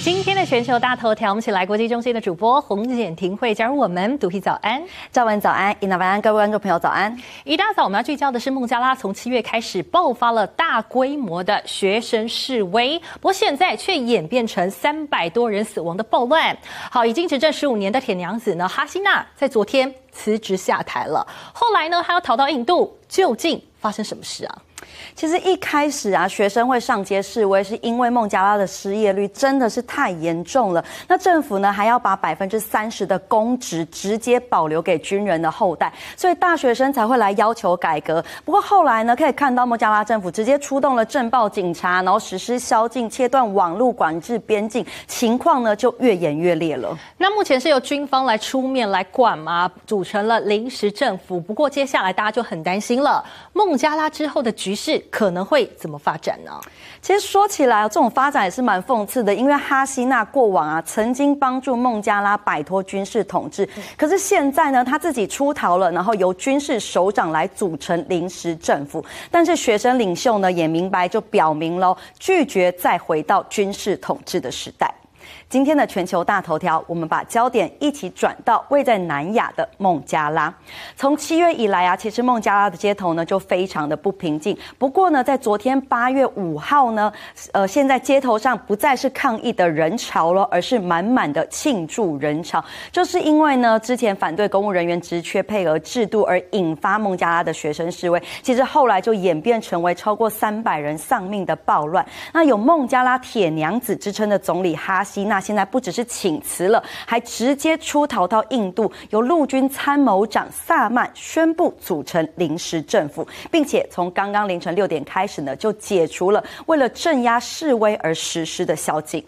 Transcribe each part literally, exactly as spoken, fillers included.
今天的全球大头条，我们请来国际中心的主播洪简婷慧加入我们。独辟早安， 赵文早安，伊娜晚安，各位观众朋友早安。 一大早我们要聚焦的是孟加拉从七月开始爆发了大规模的学生示威，不过现在却演变成三百多人死亡的暴乱。好，已经执政十五年的铁娘子呢哈希娜在昨天辞职下台了，后来呢她要逃到印度，究竟发生什么事啊？ 其实一开始啊，学生会上街示威，是因为孟加拉的失业率真的是太严重了。那政府呢，还要把百分之三十的公职直接保留给军人的后代，所以大学生才会来要求改革。不过后来呢，可以看到孟加拉政府直接出动了政报警察，然后实施宵禁、切断网络、管制边境，情况呢就越演越烈了。 那目前是由军方来出面来管吗？组成了临时政府。不过接下来大家就很担心了，孟加拉之后的局势可能会怎么发展呢？ 其实说起来，这种发展也是蛮讽刺的，因为哈希娜过往啊曾经帮助孟加拉摆脱军事统治，可是现在呢，他自己出逃了，然后由军事首长来组成临时政府。但是学生领袖呢也明白，就表明了拒绝再回到军事统治的时代。今天的全球大头条，我们把焦点一起转到位在南亚的孟加拉。从七月以来啊，其实孟加拉的街头呢就非常的不平静。不过呢，在昨天八月五号呢，呃，现在街头上不再是抗议的人潮了，而是满满的庆祝人潮。就是因为呢，之前反对公务人员职缺配额制度而引发孟加拉的学生示威，其实后来就演变成为超过三百人丧命的暴乱。那有孟加拉铁娘子之称的总理哈希娜，现在不只是请辞了，还直接出逃到印度，由陆军参谋长萨曼宣布组成临时政府，并且从刚刚凌晨六点开始呢，就解除了为了镇压示威而实施的宵禁。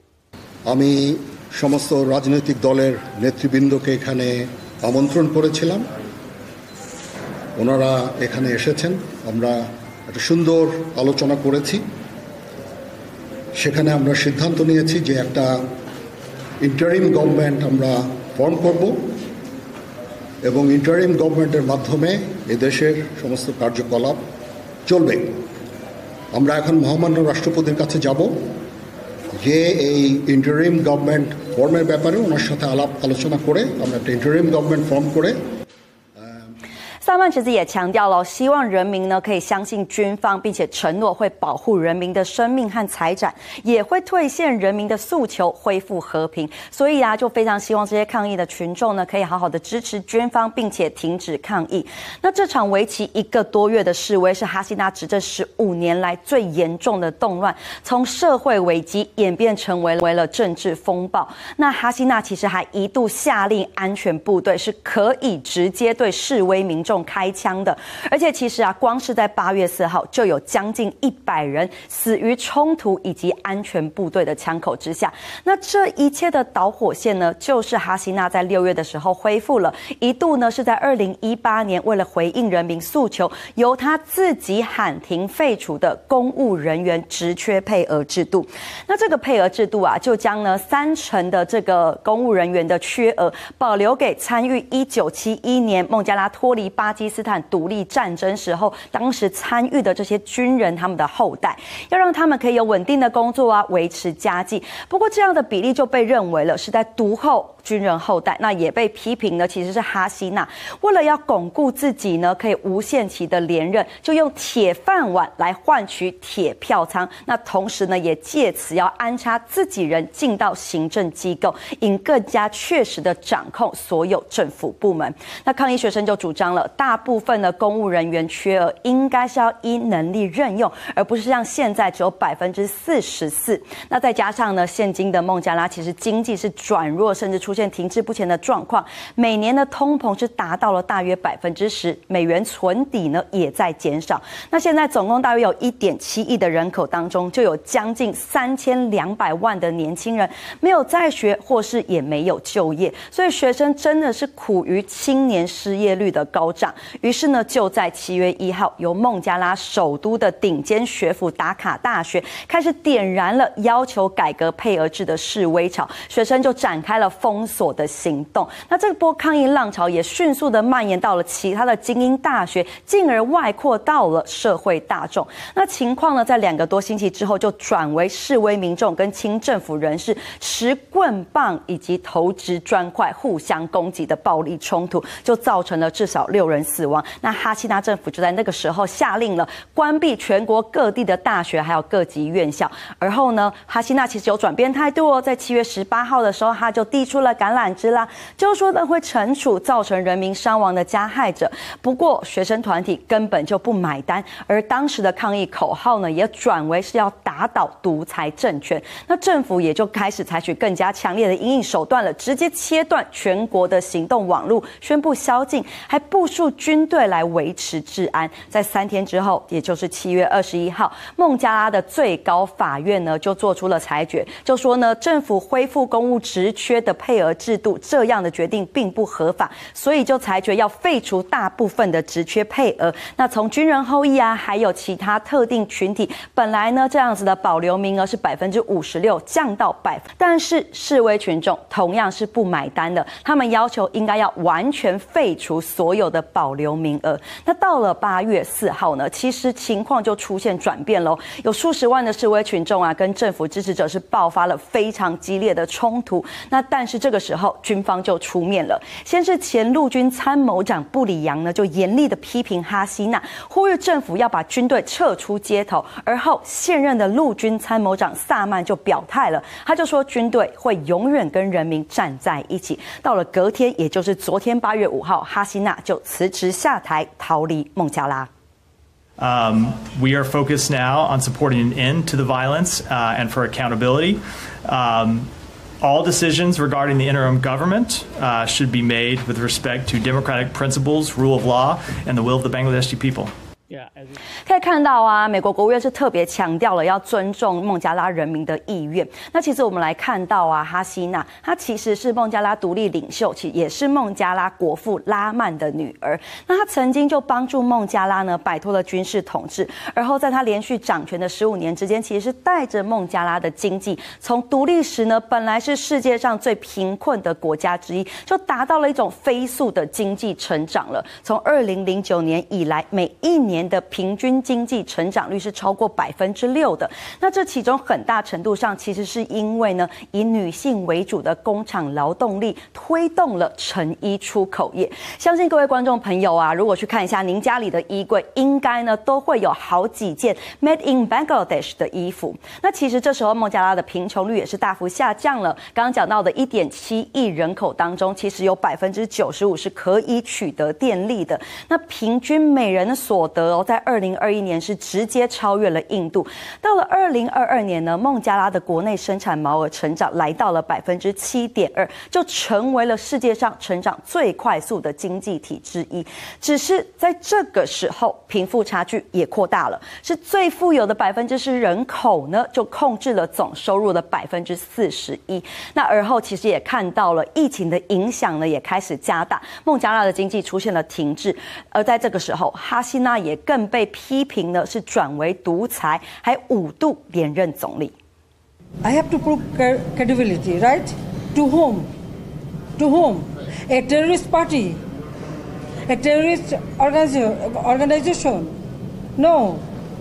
আমি সমস্ত রাজনৈতিক দলের নেতৃবৃন্দকে এখানে আমন্ত্রণ করেছিলাম, ওনারা এখানে এসেছেন, আমরা একটা সুন্দর আলোচনা করেছি। সেখানে আমরা সিদ্ধান্ত নিয়েছি যে একটা ইন্টারিম গভর্নমেন্ট আমরা ফর্ম করব এবং ইন্টারিম গভর্নমেন্টের মাধ্যমে এদেশের সমস্ত কার্যকলাপ চলবে। আমরা এখন মহামান্য রাষ্ট্রপতির কাছে যাব, যে এই ইন্টারিম গভর্নমেন্ট ফর্মের ব্যাপারে ওনার সাথে আলাপ আলোচনা করে আমরা একটা ইন্টারিম গভর্নমেন্ট ফর্ম করে। 萨曼其实也强调了，希望人民呢可以相信军方，并且承诺会保护人民的生命和财产，也会兑现人民的诉求，恢复和平。所以啊，就非常希望这些抗议的群众呢，可以好好的支持军方，并且停止抗议。那这场为期一个多月的示威，是哈希娜执政十五年来最严重的动乱，从社会危机演变成为为了政治风暴。那哈希娜其实还一度下令安全部队是可以直接对示威民众开枪的，而且其实啊，光是在八月四号就有将近一百人死于冲突以及安全部队的枪口之下。那这一切的导火线呢，就是哈希娜在六月的时候恢复了，一度呢是在二零一八年为了回应人民诉求，由他自己喊停废除的公务人员职缺配额制度。那这个配额制度啊，就将呢三成的这个公务人员的缺额保留给参与一九七一年孟加拉脱离巴基斯坦独立战争时候，当时参与的这些军人他们的后代，要让他们可以有稳定的工作啊，维持家计。不过这样的比例就被认为了是在独厚军人后代，那也被批评呢，其实是哈希娜为了要巩固自己呢可以无限期的连任，就用铁饭碗来换取铁票仓。那同时呢，也借此要安插自己人进到行政机构，以更加确实的掌控所有政府部门。那抗议学生就主张了，大部分的公务人员缺额应该是要依能力任用，而不是像现在只有百分之四十四。那再加上呢，现今的孟加拉其实经济是转弱，甚至出现停滞不前的状况，每年的通膨是达到了大约百分之十，美元存底呢也在减少。那现在总共大约有一点七亿的人口当中，就有将近三千两百万的年轻人没有在学，或是也没有就业，所以学生真的是苦于青年失业率的高涨。 长。于是呢，就在七月一号，由孟加拉首都的顶尖学府达卡大学开始点燃了要求改革配额制的示威潮，学生就展开了封锁的行动。那这波抗议浪潮也迅速的蔓延到了其他的精英大学，进而外扩到了社会大众。那情况呢，在两个多星期之后，就转为示威民众跟亲政府人士持棍棒以及投掷砖块互相攻击的暴力冲突，就造成了至少六人死亡。那哈希纳政府就在那个时候下令了关闭全国各地的大学还有各级院校。而后呢，哈希纳其实有转变态度哦，在七月十八号的时候，他就递出了橄榄枝啦，就说呢会惩处造成人民伤亡的加害者。不过学生团体根本就不买单，而当时的抗议口号呢，也转为是要打倒独裁政权。那政府也就开始采取更加强烈的因应手段了，直接切断全国的行动网路，宣布宵禁，还部署军队来维持治安。在三天之后，也就是七月二十一号，孟加拉的最高法院呢就做出了裁决，就说呢政府恢复公务职缺的配额制度这样的决定并不合法，所以就裁决要废除大部分的职缺配额。那从军人后裔啊，还有其他特定群体，本来呢这样子的保留名额是百分之五十六，降到百分，但是示威群众同样是不买单的，他们要求应该要完全废除所有的保留名额。那到了八月四号呢，其实情况就出现转变喽，有数十万的示威群众啊，跟政府支持者是爆发了非常激烈的冲突。那但是这个时候军方就出面了，先是前陆军参谋长布里扬呢就严厉的批评哈希纳，呼吁政府要把军队撤出街头。而后现任的陆军参谋长萨曼就表态了，他就说军队会永远跟人民站在一起。到了隔天，也就是昨天八月五号，哈希纳就辞职下台，逃离孟加拉。 Um, we are focused now on supporting an end to the violence uh, and for accountability. Um, all decisions regarding the interim government uh, should be made with respect to democratic principles, rule of law, and the will of the Bangladeshi people. 可以看到啊，美国国务院是特别强调了要尊重孟加拉人民的意愿。那其实我们来看到啊，哈希纳她其实是孟加拉独立领袖，其也是孟加拉国父拉曼的女儿。那她曾经就帮助孟加拉呢摆脱了军事统治，而后在她连续掌权的十五年之间，其实是带着孟加拉的经济从独立时呢本来是世界上最贫困的国家之一，就达到了一种飞速的经济成长了。从二零零九年以来，每一年的平均经济成长率是超过百分之六的。那这其中很大程度上其实是因为呢，以女性为主的工厂劳动力推动了成衣出口业。相信各位观众朋友啊，如果去看一下您家里的衣柜，应该呢都会有好几件 Made in Bangladesh 的衣服。那其实这时候孟加拉的贫穷率也是大幅下降了。刚刚讲到的 一点七亿人口当中，其实有百分之九十五是可以取得电力的。那平均每人的所得哦，在二零二一年是直接超越了印度。到了二零二二年呢，孟加拉的国内生产毛额成长来到了百分之七点二，就成为了世界上成长最快速的经济体之一。只是在这个时候，贫富差距也扩大了，是最富有的百分之十人口呢，就控制了总收入的百分之四十一。那而后其实也看到了疫情的影响呢，也开始加大，孟加拉的经济出现了停滞。而在这个时候，哈希纳也更被批评呢是转为独裁，还五度连任总理。 I have to prove credibility, right? To whom? To whom? A terrorist party? A terrorist organization? No.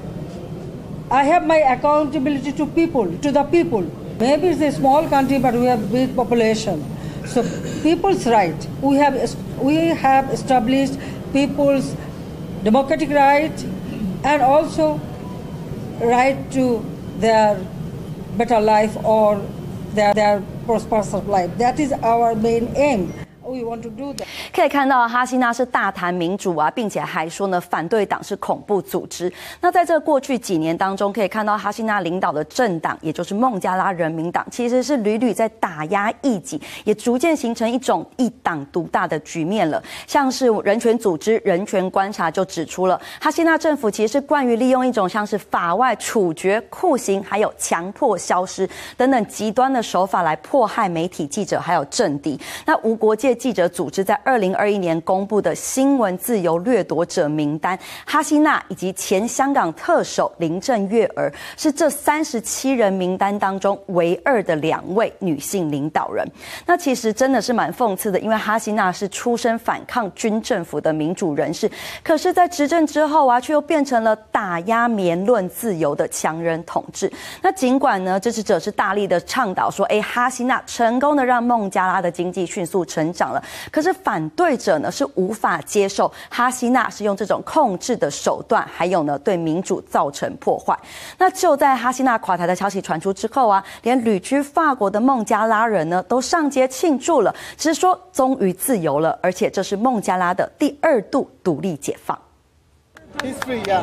I have my accountability to people, to the people. Maybe it's a small country, but we have big population. So people's right. We have we have established people's democratic right and also right to their better life or their, their prosperous life. That is our main aim. We want to do that. 可以看到哈希纳是大谈民主啊，并且还说呢反对党是恐怖组织。那在这过去几年当中，可以看到哈希纳领导的政党，也就是孟加拉人民党，其实是屡屡在打压异己，也逐渐形成一种一党独大的局面了。像是人权组织人权观察就指出了，哈希纳政府其实是惯于利用一种像是法外处决、酷刑，还有强迫消失等等极端的手法来迫害媒体记者还有政敌。那无国界记者组织在二零二一年公布的新闻自由掠夺者名单，哈希娜以及前香港特首林郑月娥是这三十七人名单当中唯二的两位女性领导人。那其实真的是蛮讽刺的，因为哈希娜是出身反抗军政府的民主人士，可是在执政之后啊，却又变成了打压言论自由的强人统治。那尽管呢，支持者是大力的倡导说，哎，哈希娜成功的让孟加拉的经济迅速成长了，可是反对者呢是无法接受哈希娜是用这种控制的手段，还有呢对民主造成破坏。那就在哈希娜垮台的消息传出之后啊，连旅居法国的孟加拉人呢都上街庆祝了，只是说终于自由了，而且这是孟加拉的第二度独立解放。 He's free, yeah.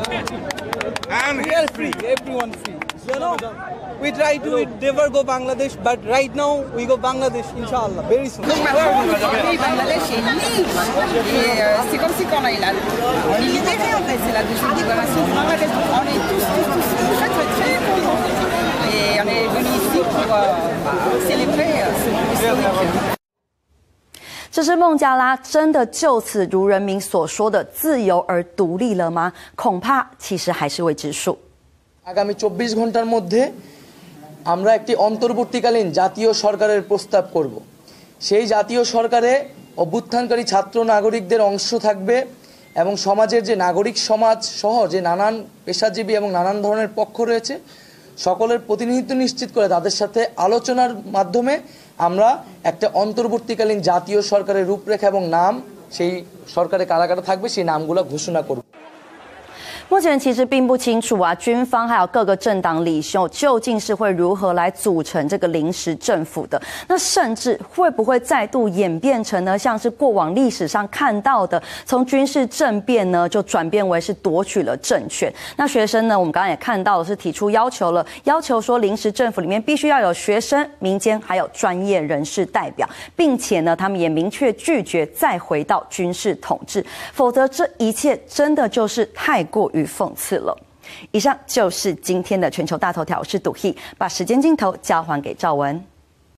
And we are free, everyone free. You know, we try to never go Bangladesh, but right now we go Bangladesh, inshallah, very soon. Oui, Bangladesh est libre. Et euh, c'est comme si quand on est là, on est libéré en fait, c'est la deuxième libération du Bangladesh. On est tous, tous, tous, tous très, très, très contents. Et on est venus ici pour euh, célébrer ce moment historique. 这是孟加拉真的就此如人民所说的自由而独立了吗？恐怕其实还是未知数。 আগামী চব্বিশ ঘন্টার মধ্যে আমরা একটি অন্তর্বর্তীকালীন জাতীয় সরকারের প্রস্তাব করব। সেই জাতীয় সরকারে অভ্যুত্থানকারী ছাত্র নাগরিকদের অংশ থাকবে এবং সমাজের যে নাগরিক সমাজ সহ যে নানান পেশাজীবী এবং নানান ধরনের পক্ষ রয়েছে সকলের প্রতিনিধিত্ব নিশ্চিত করে তাদের সাথে আলোচনার মাধ্যমে আমরা একটা অন্তর্বর্তীকালীন জাতীয় সরকারের রূপরেখা এবং নাম সেই সরকারে কারা কারা থাকবে সেই নামগুলো ঘোষণা করব。 目前其实并不清楚啊，军方还有各个政党领袖究竟是会如何来组成这个临时政府的？那甚至会不会再度演变成呢，像是过往历史上看到的，从军事政变呢就转变为是夺取了政权？那学生呢，我们刚刚也看到的是提出要求了，要求说临时政府里面必须要有学生、民间还有专业人士代表，并且呢，他们也明确拒绝再回到军事统治，否则这一切真的就是太过于与讽刺了。以上就是今天的全球大头条，我是赌 He， 把时间镜头交还给赵文。